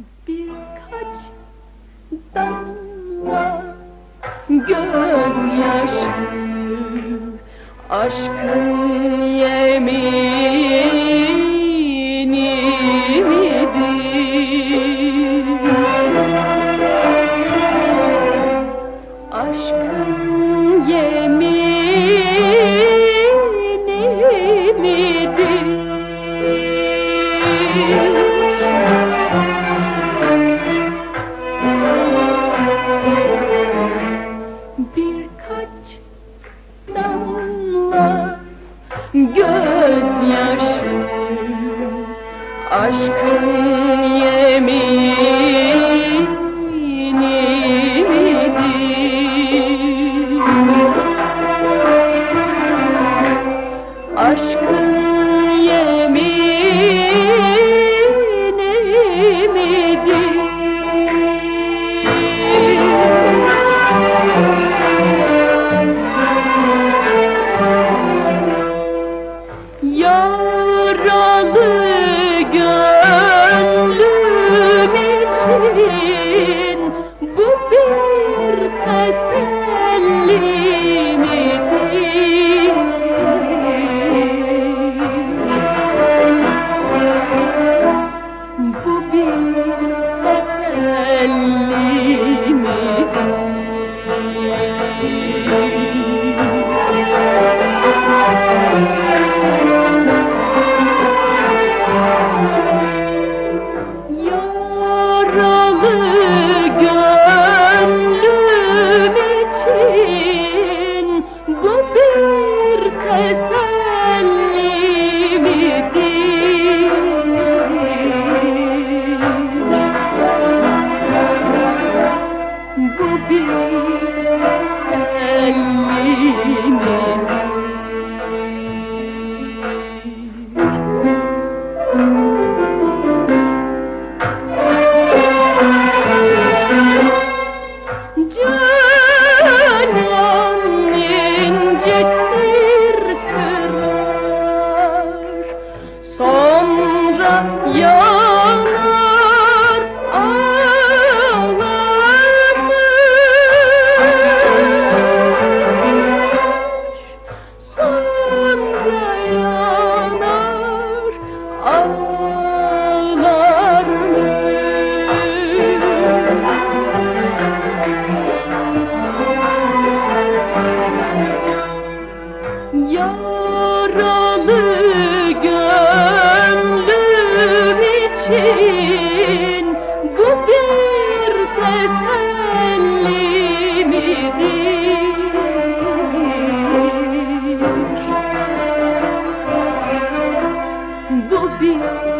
Birkaç damla gözyaşı aşkın yemini midir? Aşkın yemini midir? Birkaç damla gözyaşı aşkın yemini midir? Aşkın yemini midir? Yaralı gönlüm için bu bir teselli midir? Bu bir teselli midir? Yaralı gönlüm için bu bir teselli midir? Bu bir teselli midir? Canan incetir kırar, sonra yanar ağlamış, sonra yanar ağlarmış. Yaralı gönlüm için bu bir teselli midir? Bu bir